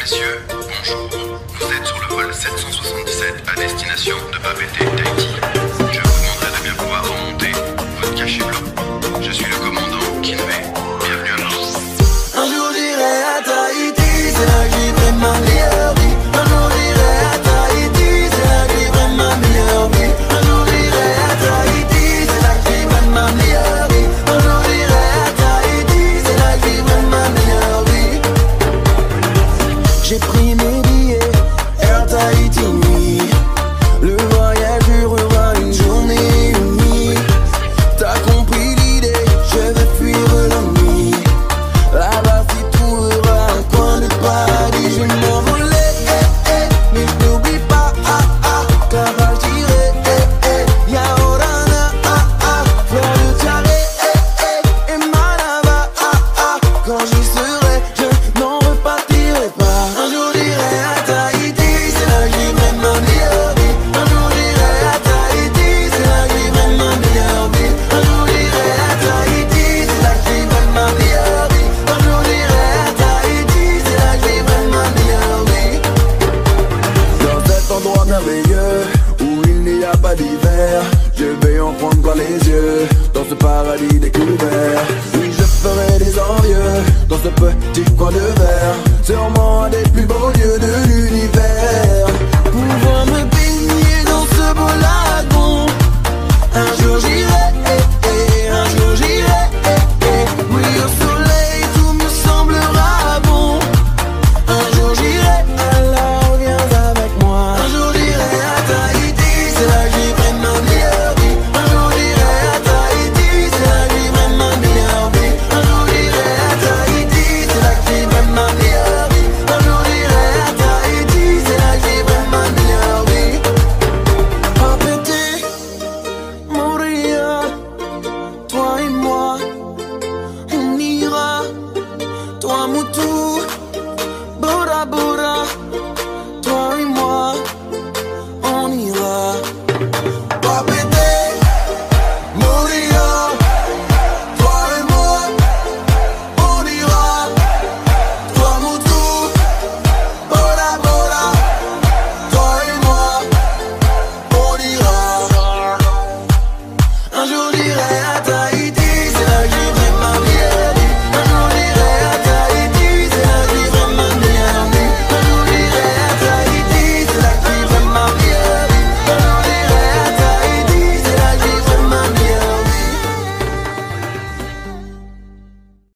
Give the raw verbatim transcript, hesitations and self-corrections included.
messieurs, bonjour. Vous êtes sur le vol sept cent soixante-dix-sept à destination de Papeete, Tahiti. Je vous demanderai de bien vouloir remonter votre cachet blanc. Je suis le commandant Kinvey. Bienvenue à bord. Un jour j'irai à Tahiti, c'est là que vivrai ma meilleure vie. Un jour j'irai à Tahiti, c'est là que vivrai ma meilleure vie. Un jour j'irai à Tahiti, c'est là que vivrai ma meilleure vie. Un jour j'irai à Tahiti, c'est là que vivrai ma meilleure vie. J'ai pris mes billets, Air Tahiti nuit. Le voyage durera une journée et une nuit. T'as compris l'idée, je vais fuir la nuit. Là-bas tu trouveras un coin de paradis. Je vais m'envoler, eh, eh, mais je n'oublie pas, ah, ah, car je dirai, eh, eh, Yaorana, ah, ah, fleur de Tiare, eh, eh, et Manava, ah, ah, quand j'y serai, je n'en repartirai pas. Un jour j'irai à Tahiti, c'est là que vivrai ma meilleure vie. Un jour j'irai à Tahiti, c'est là que vivrai ma meilleure vie. Un jour j'irai à Tahiti, c'est là que vivrai ma meilleure vie. Un jour j'irai à Tahiti, c'est là que vivrai ma meilleure vie. Dans cet endroit merveilleux où il n'y a pas d'hiver, je vais en prendre plein les yeux. Dans ce paradis découvert, oui je ferai des envieux. Dans ce petit coin de verre, sûrement un des plus beaux lieux de l'univers. Pouvoir me baigner dans ce beau lagon. Un jour j'irai, eh, eh, un jour j'irai, eh, eh. Oui au soleil tout me semblera bon. Un jour j'irai, alors viens avec moi. Un jour j'irai à Tahiti, c'est là que vivrai ma meilleure vie. Un jour j'irai à Tahiti, c'est là que vivrai ma meilleure vie. Un jour j'irai à Tahiti, c'est là que vivrai ma meilleure vie. Un jour j'irai à Tahiti, c'est là que vivrai ma meilleure vie. Papeete, Moria, toi et moi, on ira, toi Moutou.